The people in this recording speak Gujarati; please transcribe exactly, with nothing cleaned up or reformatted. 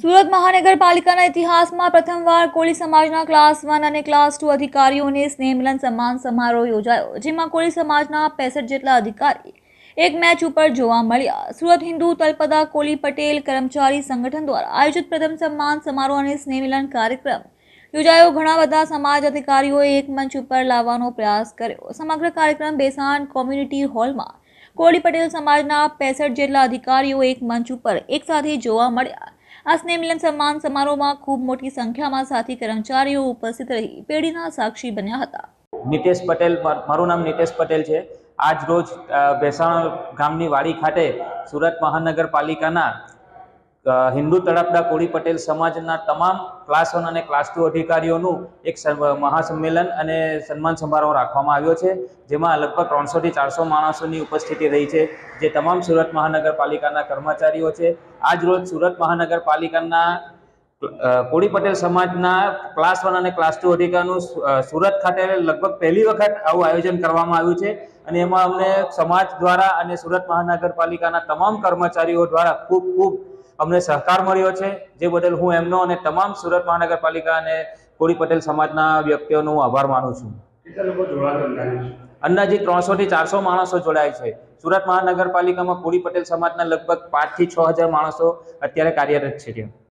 સુરત મહાનગરપાલિકાના ઇતિહાસમાં પ્રથમવાર કોળી સમાજના ક્લાસ વન અને ક્લાસ ટુ અધિકારીઓને સ્નેહ મિલન સન્માન સમારોહ યોજાયો, જેમાં કોળી સમાજના પેસઠ જેટલા અધિકારી એક મેચ ઉપર જોવા મળ્યા। સુરત હિન્દુ તળપદા કોળી પટેલ કર્મચારી સંગઠન દ્વારા આયોજિત પ્રથમ સન્માન સમારોહ અને સ્નેહ મિલન કાર્યક્રમ યોજાયો। ઘણા બધા સમાજ અધિકારીઓએ એક મંચ ઉપર લાવવાનો પ્રયાસ કર્યો। સમગ્ર કાર્યક્રમ બેસાણ કોમ્યુનિટી હોલમાં કોળી પટેલ સમાજના પેસઠ જેટલા અધિકારીઓ એક મંચ ઉપર એક સાથે જોવા મળ્યા। આ સ્નેહ મિલન સન્માન સમારોહમાં ખૂબ મોટી સંખ્યામાં સાથી કર્મચારીઓ ઉપસ્થિત રહી પેઢીના સાક્ષી બન્યા હતા। નીતેશ પટેલ, મારું નામ નીતેશ પટેલ છે। આજ રોજ બેસાણ ગામની વાડી ખાતે સુરત મહાનગરપાલિકાના હિન્દુ તળપદા કોળી પટેલ સમાજના તમામ ક્લાસ વન અને ક્લાસ ટુ અધિકારીઓનું એક મહાસંમેલન અને સન્માન સમારોહ રાખવામાં આવ્યો છે, જેમાં લગભગ ત્રણસોથી ચારસો માણસોની ઉપસ્થિતિ રહી છે, જે તમામ સુરત મહાનગરપાલિકાના કર્મચારીઓ છે। આજ રોજ સુરત મહાનગરપાલિકાના કોળી પટેલ સમાજના ક્લાસ વન અને ક્લાસ ટુ અધિકારીનું સુરત ખાતે લગભગ પહેલી વખત આવું આયોજન કરવામાં આવ્યું છે, અને એમાં અમને સમાજ દ્વારા અને સુરત મહાનગરપાલિકાના તમામ કર્મચારીઓ દ્વારા ખૂબ ખૂબ અમને સહકાર મળ્યો છે, જે બદલ હું એમનો અને તમામ સુરત મહાનગરપાલિકા અને કોળી પટેલ સમાજના વ્યક્તિઓનો હું આભાર માનું છું। અંદાજિત ત્રણસોથી ચારસો માણસો જોડાય છે। સુરત મહાનગરપાલિકામાં કોળી પટેલ સમાજના લગભગ પાંચથી છ હજાર માણસો અત્યારે કાર્યરત છે।